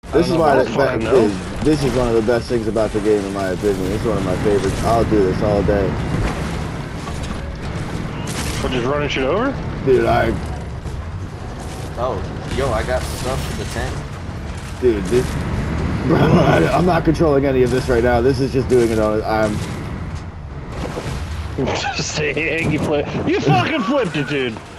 This is why this is one of the best things about the game, in my opinion. It's one of my favorites. I'll do this all day. We're just running shit over? Dude, Oh, yo, I got stuff for the tank. Dude, this... Bro, I'm not controlling any of this right now. This is just doing it on... Just saying, you fucking flipped it, dude.